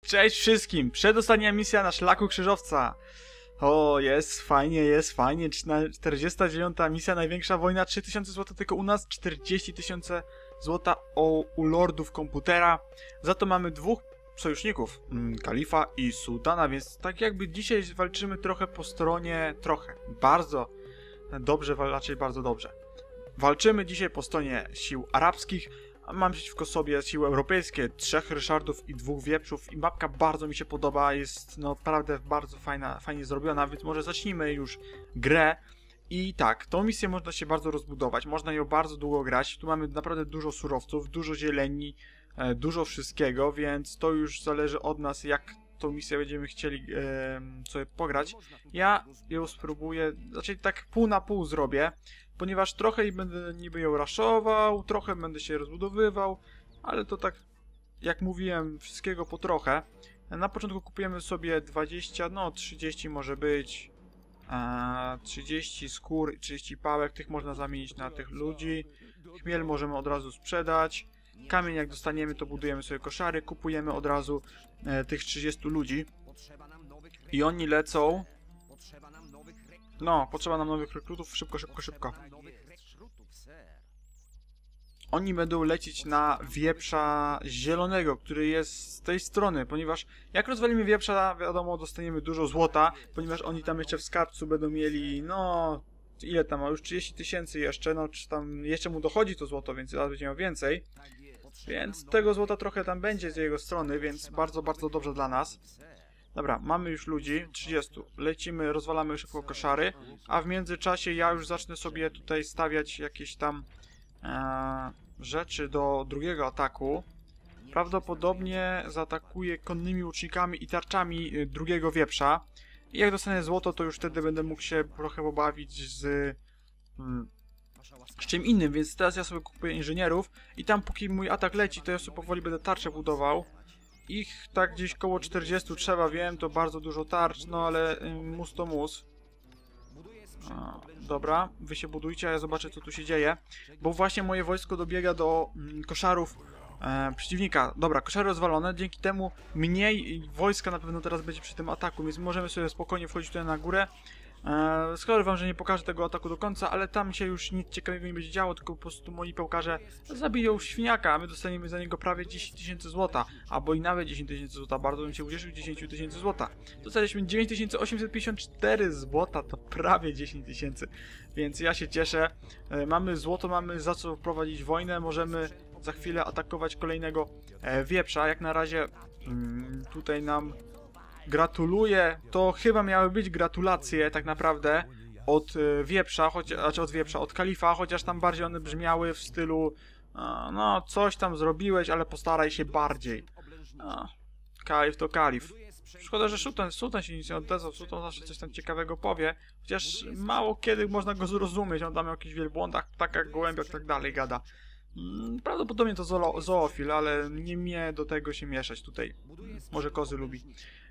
Cześć wszystkim! Przedostatnia misja na szlaku krzyżowca. O, jest fajnie. 49. misja, największa wojna, 3000 zł tylko u nas, 40 000 zł u lordów komputera. Za to mamy dwóch sojuszników, Kalifa i Sułtana, więc tak jakby dzisiaj walczymy trochę po stronie, bardzo dobrze, raczej bardzo dobrze. Walczymy dzisiaj po stronie sił arabskich. Mam przeciwko sobie siły europejskie, 3 Ryszardów i 2 wieprzów i mapka bardzo mi się podoba, jest naprawdę bardzo fajnie zrobiona, więc może zacznijmy już grę. I tak, tą misję można się bardzo rozbudować, można ją bardzo długo grać, tu mamy naprawdę dużo surowców, dużo zieleni, dużo wszystkiego, więc to już zależy od nas, jak tą misję będziemy chcieli sobie pograć. Ja ją spróbuję, znaczy tak pół na pół zrobię, ponieważ trochę będę niby ją raszował, trochę będę się rozbudowywał, ale to tak, jak mówiłem, wszystkiego po trochę. Na początku kupujemy sobie 20, 30 może być, 30 skór i 30 pałek, tych można zamienić na tych ludzi. Chmiel możemy od razu sprzedać. Kamień jak dostaniemy, to budujemy sobie koszary, kupujemy od razu tych 30 ludzi. I oni lecą. Potrzeba nam nowych rekrutów, szybko. Oni będą lecieć na wieprza zielonego, który jest z tej strony, ponieważ jak rozwalimy wieprza, wiadomo, dostaniemy dużo złota, ponieważ oni tam jeszcze w skarbcu będą mieli, ile tam ma, już 30 000 jeszcze, czy tam jeszcze mu dochodzi to złoto, więc zaraz będzie miał więcej. Więc tego złota trochę tam będzie z jego strony, więc bardzo dobrze dla nas. Dobra, mamy już ludzi, 30. Lecimy, rozwalamy szybko koszary, a w międzyczasie ja już zacznę sobie tutaj stawiać jakieś tam rzeczy do drugiego ataku. Prawdopodobnie zaatakuję konnymi łucznikami i tarczami drugiego wieprza. I jak dostanę złoto, to już wtedy będę mógł się trochę pobawić z czym innym, więc teraz ja sobie kupuję inżynierów i tam póki mój atak leci, to ja sobie powoli będę tarczę budował. Ich tak gdzieś koło 40 trzeba, wiem, to bardzo dużo tarcz, ale mus to mus. Dobra, wy się budujcie, a ja zobaczę, co tu się dzieje. Bo właśnie moje wojsko dobiega do koszarów przeciwnika. Dobra, koszary rozwalone, dzięki temu mniej wojska na pewno teraz będzie przy tym ataku, więc możemy sobie spokojnie wchodzić tutaj na górę. Szkoda wam, że nie pokażę tego ataku do końca, ale tam się już nic ciekawego nie będzie działo, tylko po prostu moi pełkarze zabiją świniaka, a my dostaniemy za niego prawie 10 000 złota, albo i nawet 10 000 złota. Bardzo bym się ucieszył 10 000 złota. Dostaliśmy 9854 złota, to prawie 10 000, więc ja się cieszę. Mamy złoto, mamy za co prowadzić wojnę, możemy za chwilę atakować kolejnego wieprza. Jak na razie tutaj nam gratuluję, to chyba miały być gratulacje tak naprawdę od wieprza, od Kalifa, chociaż tam bardziej one brzmiały w stylu coś tam zrobiłeś, ale postaraj się bardziej. Kalif to Kalif. Szkoda, że Sułtan się nic nie odezwał, Sułtan zawsze coś tam ciekawego powie, chociaż mało kiedy można go zrozumieć, on tam o jakichś wielbłądach, ptakach, gołębiach i tak dalej gada. Prawdopodobnie to zoofil, ale nie mnie do tego się mieszać tutaj. Może kozy lubi.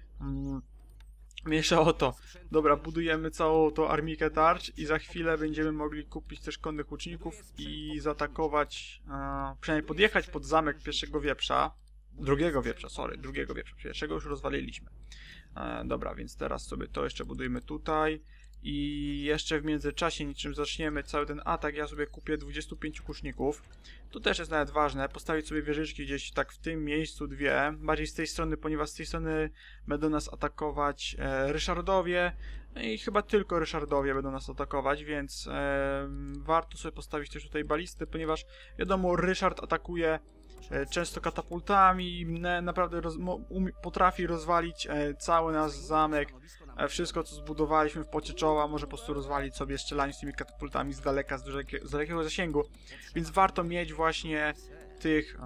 Mniejsza o to. Dobra, budujemy całą tą armikę tarcz i za chwilę będziemy mogli kupić też konnych łuczników i zaatakować, przynajmniej podjechać pod zamek drugiego wieprza, pierwszego już rozwaliliśmy. Dobra, więc teraz sobie to jeszcze budujemy tutaj i jeszcze w międzyczasie, niczym zaczniemy cały ten atak, ja sobie kupię 25 kuszników. To też jest nawet ważne, postawić sobie wieżyczki gdzieś tak w tym miejscu, dwie, bardziej z tej strony, ponieważ z tej strony będą nas atakować Ryszardowie i chyba tylko Ryszardowie będą nas atakować, więc warto sobie postawić też tutaj balisty, ponieważ wiadomo, Ryszard atakuje często katapultami, naprawdę potrafi rozwalić cały nasz zamek, wszystko co zbudowaliśmy w pocie czoła, może po prostu rozwalić sobie strzelając tymi katapultami z daleka, z dalekiego zasięgu, więc warto mieć właśnie tych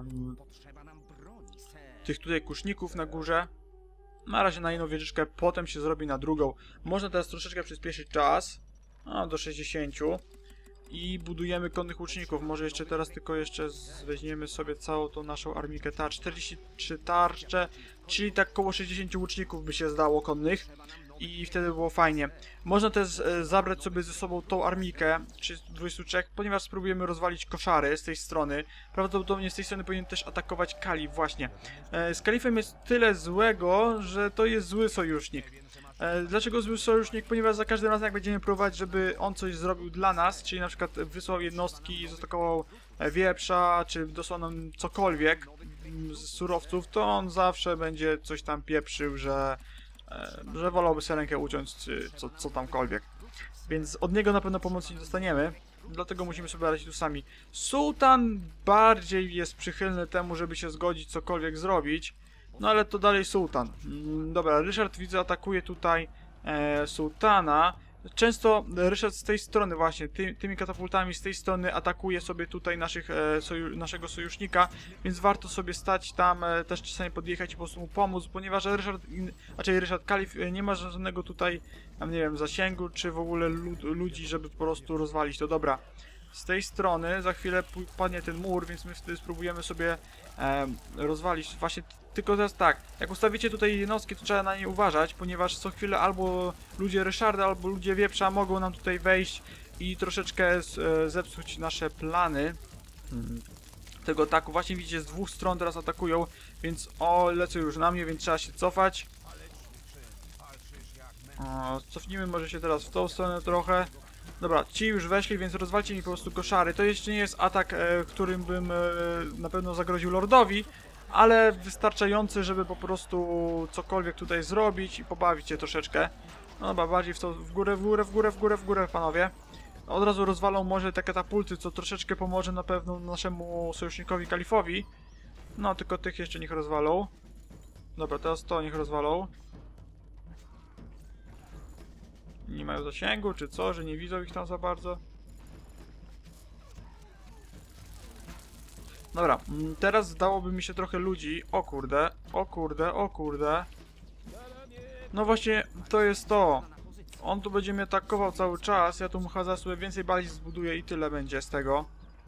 tutaj kuszników na górze. Na razie na jedną wieżyczkę, potem się zrobi na drugą. Można teraz troszeczkę przyspieszyć czas, do 60. I budujemy konnych łuczników. Może jeszcze teraz weźmiemy sobie całą tą naszą armikę tarcz. 43 tarcze, czyli tak koło 60 łuczników by się zdało konnych. i wtedy było fajnie. Można też zabrać sobie ze sobą tą armikę, 23, ponieważ spróbujemy rozwalić koszary z tej strony. Prawdopodobnie z tej strony powinien też atakować Kalif, właśnie. Z Kalifem jest tyle złego, że to jest zły sojusznik. Dlaczego zły sojusznik? Ponieważ za każdym razem jak będziemy próbować, żeby on coś zrobił dla nas, czyli na przykład wysłał jednostki i zaatakował wieprza, czy dosłał nam cokolwiek z surowców, to on zawsze będzie coś tam pieprzył, że wolałby sobie rękę uciąć, czy co tamkolwiek. Więc od niego na pewno pomocy nie dostaniemy, dlatego musimy sobie radzić tu sami. Sułtan bardziej jest przychylny temu, żeby się zgodzić cokolwiek zrobić, no ale to dalej sułtan. Dobra, Ryszard widzę atakuje tutaj sułtana. Często Ryszard z tej strony właśnie, tymi katapultami z tej strony atakuje sobie tutaj naszego sojusznika, więc warto sobie stać tam, też czasami podjechać i po prostu mu pomóc, ponieważ Ryszard Kalif nie ma żadnego tutaj, nie wiem, zasięgu, czy w ogóle ludzi, żeby po prostu rozwalić to. Dobra, z tej strony za chwilę padnie ten mur, więc my wtedy spróbujemy sobie rozwalić. Właśnie, tylko teraz tak, jak ustawicie tutaj jednostki, to trzeba na nie uważać, ponieważ co chwilę albo ludzie Ryszarda, albo ludzie Wieprza mogą nam tutaj wejść i troszeczkę zepsuć nasze plany tego ataku. Właśnie widzicie, z dwóch stron teraz atakują, więc lecą już na mnie, więc trzeba się cofać. Cofnijmy może się teraz w tą stronę trochę. Dobra, ci już weszli, więc rozwalcie mi po prostu koszary. To jeszcze nie jest atak, którym bym na pewno zagroził Lordowi, ale wystarczający, żeby po prostu cokolwiek tutaj zrobić i pobawić się troszeczkę. No dobra, bardziej w górę, panowie. Od razu rozwalą może te katapulty, co troszeczkę pomoże na pewno naszemu sojusznikowi Kalifowi. No, tylko tych jeszcze niech rozwalą. Dobra, teraz to niech rozwalą. Nie mają zasięgu, czy co, że nie widzą ich tam za bardzo. Dobra, teraz zdałoby mi się trochę ludzi. O kurde, o kurde, o kurde. No właśnie, to jest to. On tu będzie mnie atakował cały czas. Ja tu mu chyba sobie więcej baliz zbuduję i tyle będzie z tego.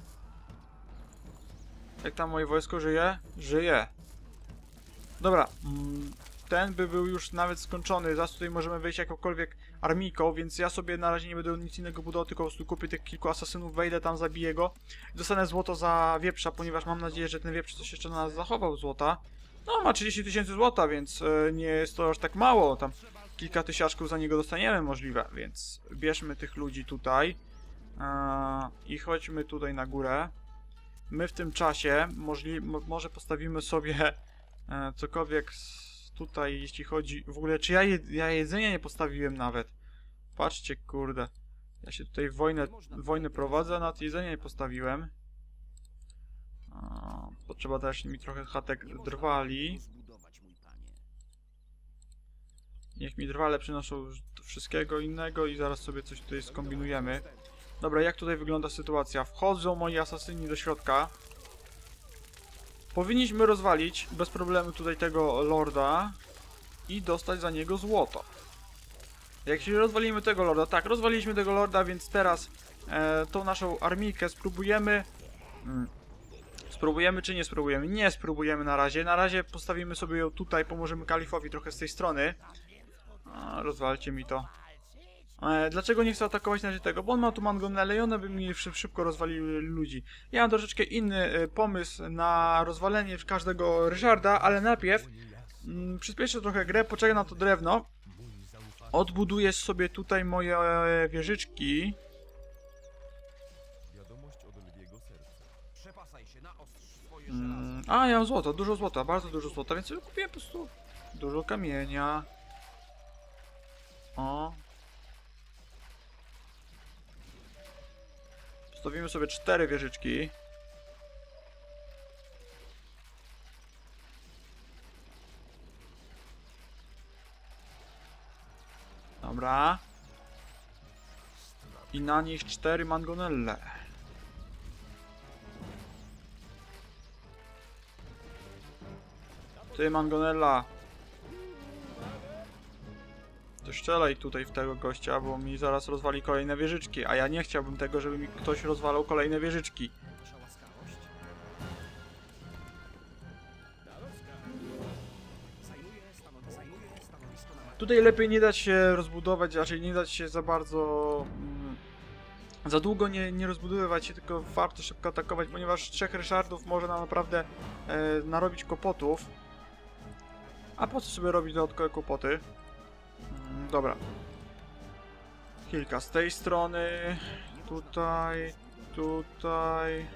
Jak tam moje wojsko żyje? Żyje. Dobra, ten by był już nawet skończony. Zaraz tutaj możemy wejść jakąkolwiek armijką, więc ja sobie na razie nie będę nic innego budował, tylko po prostu kupię tych kilku asasynów, wejdę tam, zabiję go. Dostanę złoto za wieprza, ponieważ mam nadzieję, że ten wieprz coś jeszcze na nas zachował złota. No, ma 30 000 złota, więc nie jest to aż tak mało. Tam kilka tysiaczków za niego dostaniemy możliwe, więc bierzmy tych ludzi tutaj i chodźmy tutaj na górę. My w tym czasie może postawimy sobie cokolwiek tutaj, jeśli chodzi... W ogóle, czy ja jedzenia nie postawiłem nawet? Patrzcie, kurde. Ja się tutaj wojnę prowadzę, nad jedzenie nie postawiłem. Potrzeba też mi trochę chatek drwali. Niech mi drwale przynoszą wszystkiego innego i zaraz sobie coś tutaj skombinujemy. Dobra, jak tutaj wygląda sytuacja? Wchodzą moi asasyni do środka. Powinniśmy rozwalić bez problemu tutaj tego lorda i dostać za niego złoto. Jak się rozwalimy tego lorda, tak, rozwaliliśmy tego lorda, więc teraz tą naszą armijkę spróbujemy. Spróbujemy czy nie spróbujemy? Nie spróbujemy na razie. Na razie postawimy sobie ją tutaj, pomożemy Kalifowi trochę z tej strony. Rozwalcie mi to. Dlaczego nie chcę atakować na razie tego? Bo on ma tu mangonele i one by mi szybko rozwaliły ludzi. Ja mam troszeczkę inny pomysł na rozwalenie każdego Ryszarda, ale najpierw przyspieszę trochę grę, poczekaj na to drewno. Odbuduję sobie tutaj moje wieżyczki. Ja mam złoto, dużo złota, bardzo dużo złota, więc kupiłem po prostu dużo kamienia. Postawimy sobie 4 wieżyczki. Dobra. I na nich 4 mangonelle. Ty, mangonella. To strzelaj tutaj w tego gościa, bo mi zaraz rozwali kolejne wieżyczki, a ja nie chciałbym tego, żeby mi ktoś rozwalał kolejne wieżyczki. Tutaj lepiej nie dać się rozbudować, raczej nie dać się za bardzo... za długo nie rozbudowywać się, tylko warto szybko atakować, ponieważ 3 Ryszardów może nam naprawdę narobić kłopotów. A po co sobie robić dodatkowe kłopoty? Dobra. Kilka z tej strony. Tutaj. Tutaj.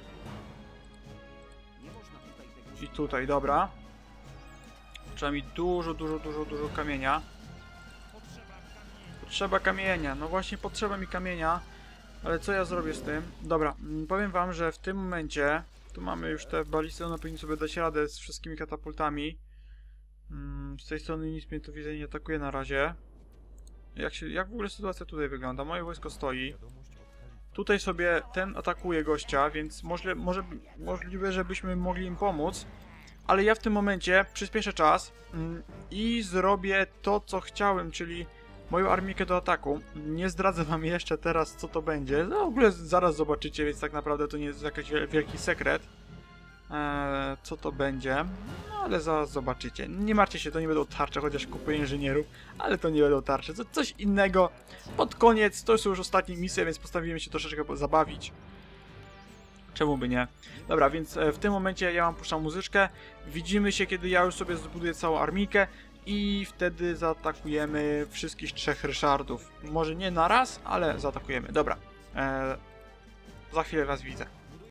I tutaj, dobra. Trzeba mi dużo kamienia. Potrzeba kamienia. No właśnie potrzeba mi kamienia. Ale co ja zrobię z tym? Dobra, powiem wam, że w tym momencie... Tu mamy już te balisty, one powinny sobie dać radę z wszystkimi katapultami. Z tej strony nic mnie tu widzę nie atakuje na razie. Jak w ogóle sytuacja tutaj wygląda? Moje wojsko stoi. Tutaj sobie ten atakuje gościa, więc możliwe, żebyśmy mogli im pomóc. Ale ja w tym momencie przyspieszę czas i zrobię to, co chciałem, czyli moją armikę do ataku. Nie zdradzę wam jeszcze teraz, co to będzie. No, w ogóle zaraz zobaczycie, więc tak naprawdę to nie jest jakiś wielki sekret. Co to będzie? No, ale zaraz zobaczycie. Nie martwcie się, to nie będą tarcze, chociaż kupuję inżynierów, ale to nie będą tarcze. To coś innego. Pod koniec, to są już ostatnie misje, więc postanowiłem się troszeczkę zabawić. Czemu by nie? Dobra, więc w tym momencie ja wam puszczam muzyczkę. Widzimy się, kiedy ja już sobie zbuduję całą armikę i wtedy zaatakujemy wszystkich 3 Ryszardów. Może nie na raz, ale zaatakujemy. Dobra. Za chwilę was widzę.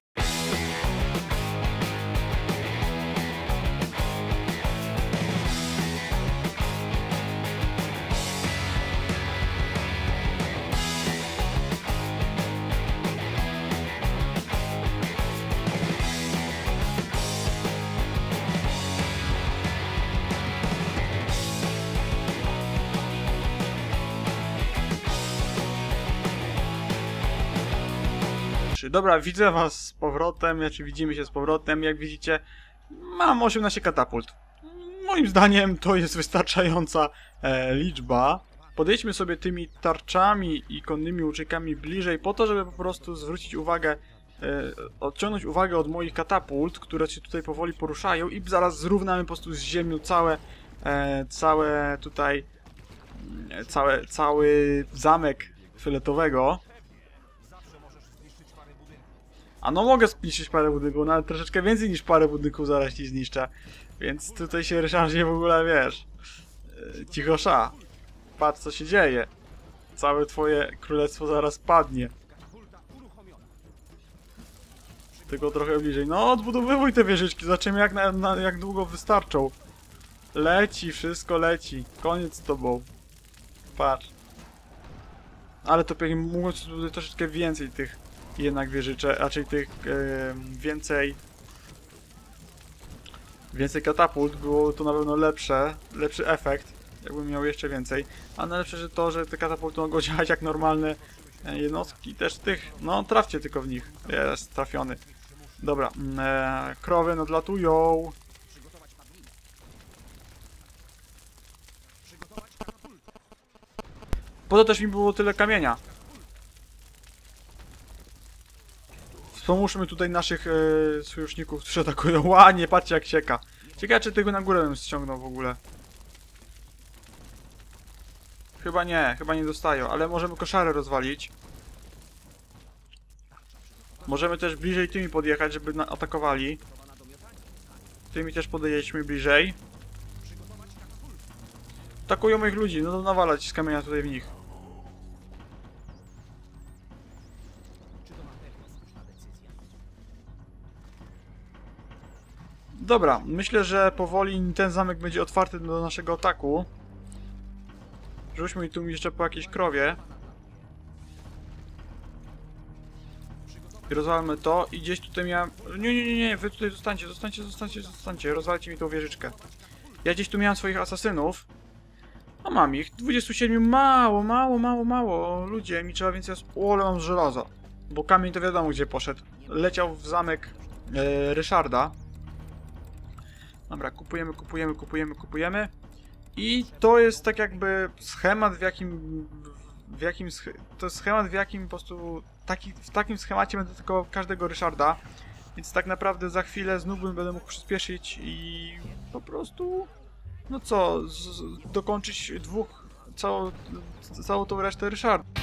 Dobra, widzę was z powrotem, znaczy widzimy się z powrotem. Jak widzicie, mam 18 katapult. Moim zdaniem to jest wystarczająca liczba. Podejdźmy sobie tymi tarczami i konnymi łuczykami bliżej po to, żeby po prostu zwrócić uwagę, odciągnąć uwagę od moich katapult, które się tutaj powoli poruszają i zaraz zrównamy po prostu z ziemią cały zamek fioletowego. A no mogę zniszczyć parę budynków, nawet troszeczkę więcej niż parę budynków zaraz ci zniszczę. Więc tutaj się Ryszardzie w ogóle, wiesz, cichosza. Patrz co się dzieje. Całe twoje królestwo zaraz padnie. Tylko trochę bliżej. No odbudowywuj te wieżyczki, zobaczymy jak długo wystarczą. Leci, wszystko leci. Koniec z tobą. Patrz. Ale to pewnie mógłbym tutaj troszeczkę więcej tych jednak wieżyczek, raczej tych więcej katapult, było to na pewno lepszy efekt, jakbym miał jeszcze więcej. A najlepsze, że to, że te katapulty mogą działać jak normalne jednostki, też tych, no trafcie tylko w nich. Jest, trafiony. Dobra, krowy nadlatują. Po to też mi było tyle kamienia. Pomóżmy tutaj naszych sojuszników, którzy atakują. Ładnie, patrzcie jak sieka. Ciekawe, czy tego na górę bym ściągnął w ogóle. Chyba nie dostają, ale możemy koszary rozwalić. Możemy też bliżej tymi podjechać, żeby atakowali. Tymi też podjeźdźmy bliżej. Atakują moich ludzi, no to nawalać z kamienia tutaj w nich. Dobra, myślę, że powoli ten zamek będzie otwarty do naszego ataku. Rzućmy tu jeszcze po jakiejś krowie. I rozwalmy to i gdzieś tutaj miałem... Nie, wy tutaj zostańcie, rozwalcie mi tą wieżyczkę. Ja gdzieś tu miałem swoich asasynów. A mam ich, 27, mało. Ludzie, mi trzeba więcej... O, ale mam żelaza. Bo kamień to wiadomo gdzie poszedł. Leciał w zamek Ryszarda. Dobra, kupujemy. I to jest tak jakby schemat, to jest schemat, w jakim po prostu w takim schemacie będę tylko każdego Ryszarda. Więc tak naprawdę za chwilę znów będę mógł przyspieszyć i po prostu no co, dokończyć całą tą resztę Ryszard.